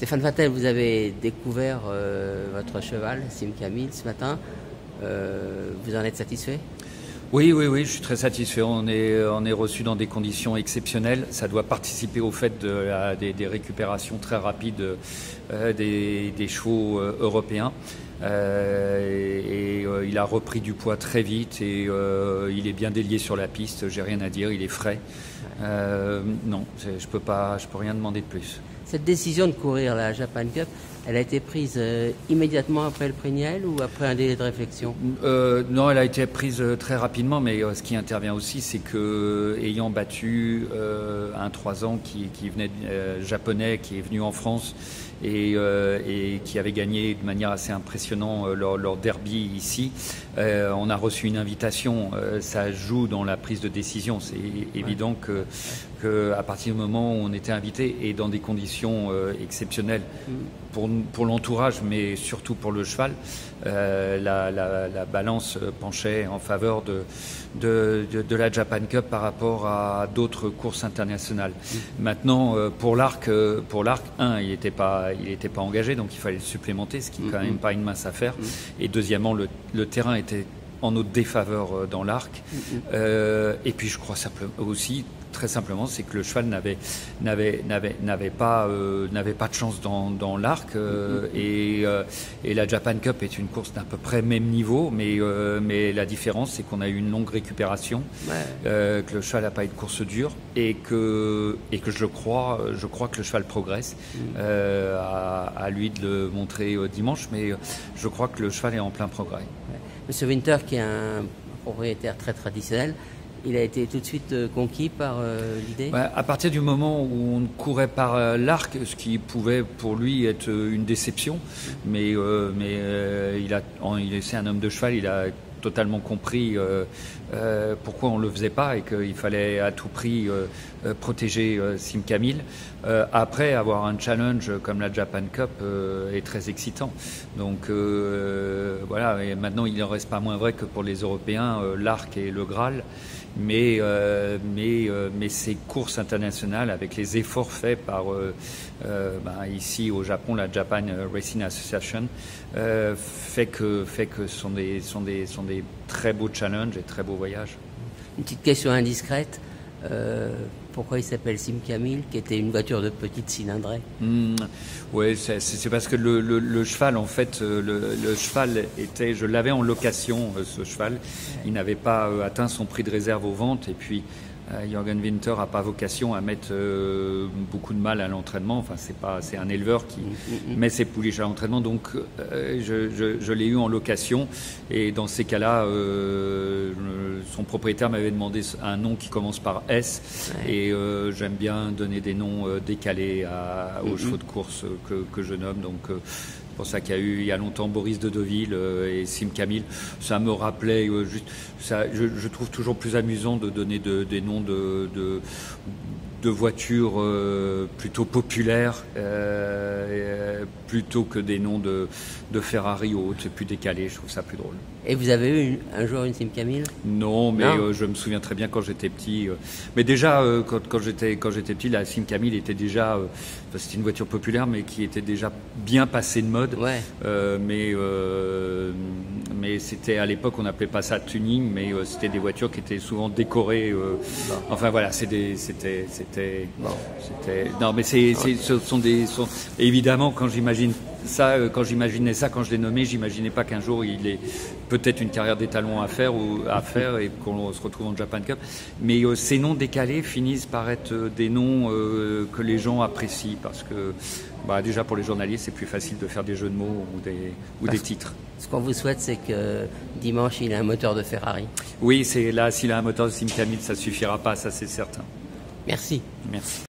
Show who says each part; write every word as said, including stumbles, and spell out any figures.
Speaker 1: Stéphane Vatel, vous avez découvert euh, votre cheval, Sim Camille, ce matin. Euh, vous en êtes satisfait?
Speaker 2: Oui, oui, oui, je suis très satisfait. On est, on est reçu dans des conditions exceptionnelles. Ça doit participer au fait de la, des, des récupérations très rapides euh, des, des chevaux euh, européens. Euh, et, et euh, il a repris du poids très vite et euh, il est bien délié sur la piste. J'ai rien à dire. Il est frais. Euh, non, je peux pas, je peux rien demander de plus.
Speaker 1: Cette décision de courir la Japan Cup, elle a été prise euh, immédiatement après le prix Niel ou après un délai de réflexion?
Speaker 2: euh, Non, elle a été prise euh, très rapidement, mais euh, ce qui intervient aussi, c'est que ayant battu euh, un trois ans qui, qui venait euh, japonais, qui est venu en France et, euh, et qui avait gagné de manière assez impressionnante euh, leur, leur derby ici, euh, on a reçu une invitation. Euh, ça joue dans la prise de décision. C'est évident ouais. que, que à partir du moment où on était invité et dans des conditions euh, exceptionnelles. Mm. Pour, pour l'entourage, mais surtout pour le cheval, euh, la, la, la balance penchait en faveur de, de, de, de la Japan Cup par rapport à d'autres courses internationales. Mmh. Maintenant, euh, pour l'arc, euh, pour l'arc, un, il n'était pas, il était pas engagé, donc il fallait le supplémenter, ce qui n'est quand mmh. même pas une mince affaire. Mmh. Et deuxièmement, le, le terrain était en notre défaveur dans l'arc. Mmh. Euh, et puis, je crois simplement aussi. Très simplement, c'est que le cheval n'avait n'avait n'avait n'avait pas euh, n'avait pas de chance dans dans l'arc euh, mm-hmm. et euh, et la Japan Cup est une course d'à peu près même niveau, mais euh, mais la différence c'est qu'on a eu une longue récupération, ouais. euh, que le cheval n'a pas eu de course dure et que et que je crois je crois que le cheval progresse. Mm. Euh, à, à lui de le montrer euh, dimanche, mais je crois que le cheval est en plein progrès.
Speaker 1: Ouais. Monsieur Winter, qui est un propriétaire très traditionnel, il a été tout de suite euh, conquis par euh, l'idée?
Speaker 2: Bah, à partir du moment où on courait par euh, l'arc, ce qui pouvait pour lui être euh, une déception, mais, euh, mais euh, il a, il, c'est un homme de cheval, il a totalement compris euh, euh, pourquoi on ne le faisait pas et qu'il fallait à tout prix euh, euh, protéger euh, Sim Camille. Euh, après, avoir un challenge comme la Japan Cup euh, est très excitant. Donc euh, voilà, et maintenant il n'en reste pas moins vrai que pour les Européens, euh, l'arc est le Graal. Mais, euh, mais, euh, mais ces courses internationales, avec les efforts faits par euh, euh, ben, ici au Japon, la Japan Racing Association, euh, fait que, fait que ce sont des, sont, des, sont des très beaux challenges et très beaux voyages.
Speaker 1: Une petite question indiscrète. Euh, pourquoi il s'appelle Sim Camille, qui était une voiture de petite cylindrée?
Speaker 2: Mmh, oui, c'est, c'est parce que le, le, le cheval, en fait, le, le cheval était, je l'avais en location, ce cheval. Il n'avait pas atteint son prix de réserve aux ventes, et puis euh, Jürgen Winter n'a pas vocation à mettre euh, beaucoup de mal à l'entraînement. Enfin, c'est pas, c'est un éleveur qui mmh, mmh. met ses pouliches à l'entraînement, donc euh, je, je, je l'ai eu en location, et dans ces cas-là, euh, son propriétaire m'avait demandé un nom qui commence par S, ouais. et euh, j'aime bien donner des noms euh, décalés à, aux mm-hmm. chevaux de course que, que je nomme. Donc euh, c'est pour ça qu'il y a eu il y a longtemps Boris de Deauville euh, et Sim Camille. Ça me rappelait euh, juste, ça, je, je trouve toujours plus amusant de donner de, des noms de, de de voitures euh, plutôt populaires euh, plutôt que des noms de, de Ferrari ou autres. C'est plus décalé, je trouve ça plus drôle.
Speaker 1: Et vous avez eu une, un jour une Sim Camille?
Speaker 2: Non, mais non. Euh, je me souviens très bien quand j'étais petit. Euh, mais déjà, euh, quand, quand, j'étais, quand j'étais petit, la Sim Camille était déjà... Euh, c'était une voiture populaire, mais qui était déjà bien passée de mode.
Speaker 1: Ouais.
Speaker 2: Euh, mais euh, mais c'était à l'époque, on n'appelait pas ça tuning, mais euh, c'était des voitures qui étaient souvent décorées. Euh, bon. Enfin voilà, c'est des, c'était... c'était, bon. c'était non, mais c'est, c'est, ce sont des... Sont, évidemment, quand j'imagine ça, quand j'imaginais ça, quand je l'ai nommé, j'imaginais pas qu'un jour il ait peut-être une carrière d'étalon à faire ou à faire et qu'on se retrouve en Japan Cup. Mais euh, ces noms décalés finissent par être des noms euh, que les gens apprécient parce que bah, déjà pour les journalistes, c'est plus facile de faire des jeux de mots ou des, ou des titres.
Speaker 1: Ce qu'on vous souhaite, c'est que dimanche, il ait un moteur de Ferrari.
Speaker 2: Oui, c'est là, s'il a un moteur de Sim Camille, ça suffira pas, ça c'est certain.
Speaker 1: Merci.
Speaker 2: Merci.